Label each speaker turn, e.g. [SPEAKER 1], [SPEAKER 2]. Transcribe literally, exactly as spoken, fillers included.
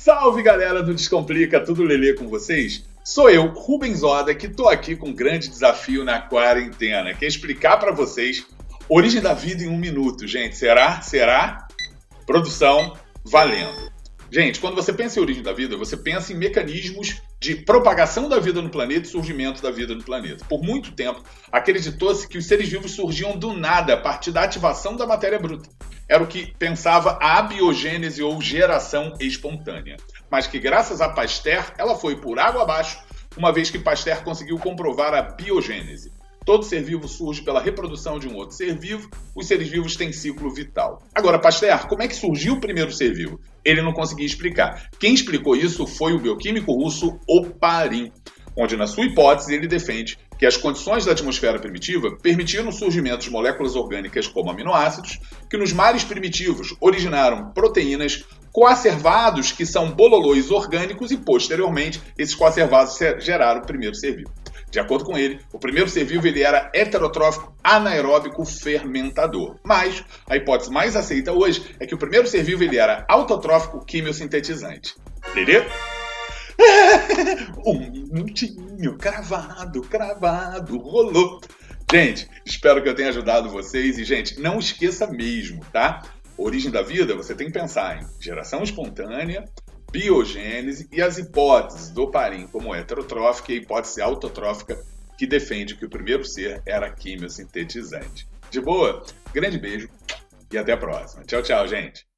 [SPEAKER 1] Salve galera do Descomplica, tudo lelê com vocês? Sou eu, Rubens Oda, que tô aqui com um grande desafio na quarentena, que é explicar para vocês origem da vida em um minuto, gente. Será? Será? Produção, valendo. Gente, quando você pensa em origem da vida, você pensa em mecanismos de propagação da vida no planeta e surgimento da vida no planeta. Por muito tempo, acreditou-se que os seres vivos surgiam do nada a partir da ativação da matéria bruta. Era o que pensava a abiogênese ou geração espontânea. Mas que graças a Pasteur, ela foi por água abaixo, uma vez que Pasteur conseguiu comprovar a biogênese. Todo ser vivo surge pela reprodução de um outro ser vivo, os seres vivos têm ciclo vital. Agora, Pasteur, como é que surgiu o primeiro ser vivo? Ele não conseguia explicar. Quem explicou isso foi o bioquímico russo Oparin, onde, na sua hipótese, ele defende que as condições da atmosfera primitiva permitiram o surgimento de moléculas orgânicas como aminoácidos, que nos mares primitivos originaram proteínas, coacervados que são bololôs orgânicos e, posteriormente, esses coacervados geraram o primeiro ser vivo. De acordo com ele, o primeiro ser vivo ele era heterotrófico anaeróbico fermentador. Mas a hipótese mais aceita hoje é que o primeiro ser vivo ele era autotrófico quimiosintetizante. Entendeu? Um minutinho, cravado, cravado, rolou. Gente, espero que eu tenha ajudado vocês e, gente, não esqueça mesmo, tá? Origem da vida, você tem que pensar em geração espontânea, biogênese e as hipóteses do Oparin como heterotrófica e a hipótese autotrófica que defende que o primeiro ser era quimiosintetizante. De boa? Grande beijo e até a próxima. Tchau, tchau, gente!